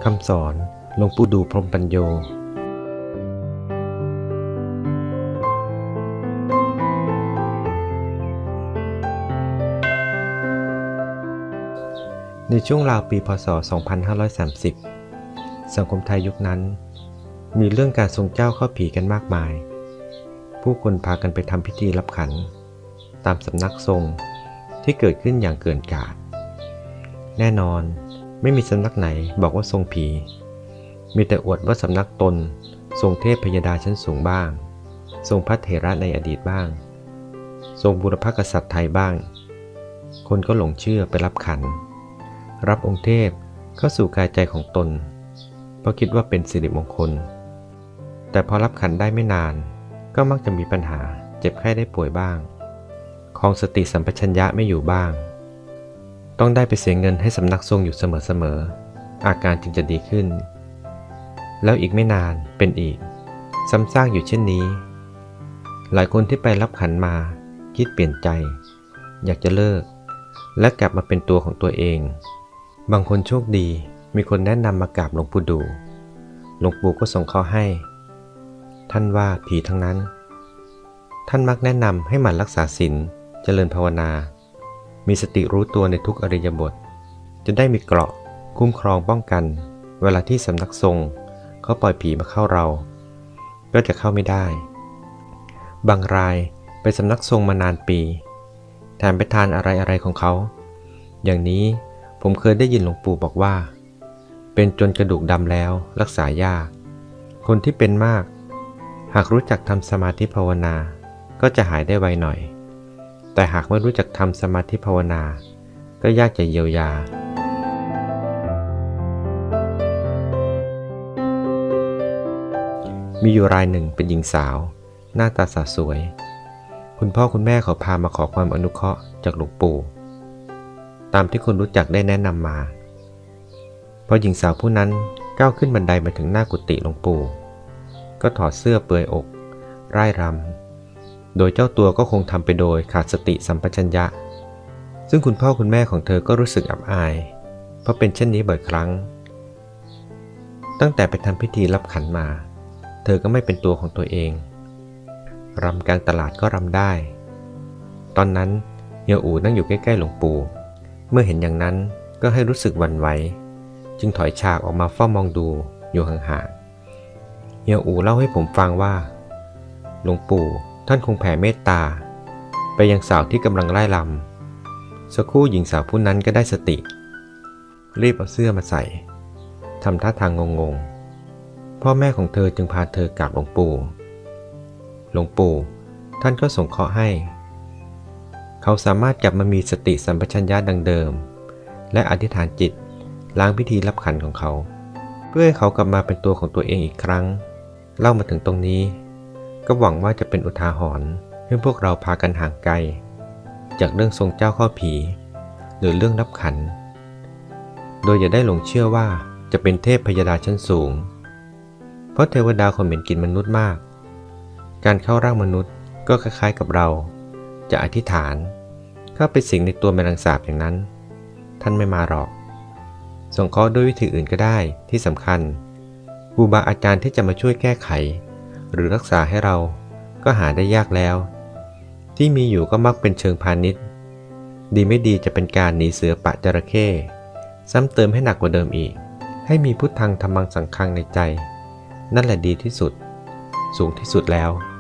คำสอนหลวงปู่ดูพรหมปัญโยในช่วงราวปีพ.ศ. 2530 สังคมไทยยุคนั้นมีเรื่องการทรงเจ้าเข้าผีกันมากมายผู้คนพากันไปทำพิธีรับขันตามสำนักทรงที่เกิดขึ้นอย่างเกินกาจแน่นอนไม่มีสำนักไหนบอกว่าทรงผีมีแต่อวดว่าสำนักตนทรงเทพพยดาชั้นสูงบ้างทรงพระเถระในอดีตบ้างทรงบุรพกษัตริย์ไทยบ้างคนก็หลงเชื่อไปรับขันรับองค์เทพเข้าสู่กายใจของตนเพราะคิดว่าเป็นสิริมงคลแต่พอรับขันได้ไม่นานก็มักจะมีปัญหาเจ็บไข้ได้ป่วยบ้างครองสติสัมปชัญญะไม่อยู่บ้างต้องได้ไปเสียเงินให้สำนักทรงอยู่เสมอๆอาการจึงจะดีขึ้นแล้วอีกไม่นานเป็นอีกซ้ำซากอยู่เช่นนี้หลายคนที่ไปรับขันมาคิดเปลี่ยนใจอยากจะเลิกและกลับมาเป็นตัวของตัวเองบางคนโชคดีมีคนแนะนำมากราบหลวงปู่ดูหลวงปู่ก็ส่งข้อให้ท่านว่าผีทั้งนั้นท่านมักแนะนำให้หมั่นรักษาศีลเจริญภาวนามีสติรู้ตัวในทุกอริยบทจะได้มีเกราะคุ้มครองป้องกันเวลาที่สำนักทรงเขาปล่อยผีมาเข้าเราก็จะเข้าไม่ได้บางรายไปสำนักทรงมานานปีแถมไปทานอะไรของเขาอย่างนี้ผมเคยได้ยินหลวงปู่บอกว่าเป็นจนกระดูกดำแล้วรักษายากคนที่เป็นมากหากรู้จักทำสมาธิภาวนาก็จะหายได้ไวหน่อยแต่หากไม่รู้จักทำสมาธิภาวนาก็ยากจะเยียวยามีอยู่รายหนึ่งเป็นหญิงสาวหน้าตาสะสวยคุณพ่อคุณแม่เขาพามาขอความอนุเคราะห์จากหลวงปู่ตามที่คนรู้จักได้แนะนำมาพอหญิงสาวผู้นั้นก้าวขึ้นบันไดมาถึงหน้ากุฏิหลวงปู่ก็ถอดเสื้อเปลือยอกร่ายรำโดยเจ้าตัวก็คงทำไปโดยขาดสติสัมปชัญญะซึ่งคุณพ่อคุณแม่ของเธอก็รู้สึกอับอายเพราะเป็นเช่นนี้บ่อยครั้งตั้งแต่ไปทำพิธีรับขันมาเธอก็ไม่เป็นตัวของตัวเองรำกลางตลาดก็รำได้ตอนนั้นเฮียอู่นั่งอยู่ใกล้ๆหลวงปู่เมื่อเห็นอย่างนั้นก็ให้รู้สึกหวั่นไหวจึงถอยฉากออกมาเฝ้ามองดูอยู่ห่างๆเฮียอู่เล่าให้ผมฟังว่าหลวงปู่ท่านคงแผ่เมตตาไปยังสาวที่กำลังไล่ลำสักครู่หญิงสาวผู้นั้นก็ได้สติรีบเอาเสื้อมาใส่ทำท่าทางงงๆพ่อแม่ของเธอจึงพาเธอกราบหลวงปู่ท่านก็ส่งเคราะห์ให้เขาสามารถกลับมามีสติสัมปชัญญะดังเดิมและอธิษฐานจิตล้างพิธีรับขันของเขาเพื่อให้เขากลับมาเป็นตัวของตัวเองอีกครั้งเล่ามาถึงตรงนี้ก็หวังว่าจะเป็นอุทาหรณ์ให้พวกเราพากันห่างไกลจากเรื่องทรงเจ้าเข้าผีหรือเรื่องรับขันโดยอย่าได้หลงเชื่อว่าจะเป็นเทพพยดาชั้นสูงเพราะเทวดาคนเหม็นกินมนุษย์มากการเข้าร่างมนุษย์ก็คล้ายๆกับเราจะอธิษฐานเข้าไปสิงในตัวแมลงสาบอย่างนั้นท่านไม่มาหรอกส่งเคราะห์ด้วยวิธีอื่นก็ได้ที่สำคัญครูบาอาจารย์ที่จะมาช่วยแก้ไขหรือรักษาให้เราก็หาได้ยากแล้วที่มีอยู่ก็มักเป็นเชิงพาณิชย์ดีไม่ดีจะเป็นการหนีเสือปะจระเข้ซ้ำเติมให้หนักกว่าเดิมอีกให้มีพุทธังธัมมังสังฆังในใจนั่นแหละดีที่สุดสูงที่สุดแล้ว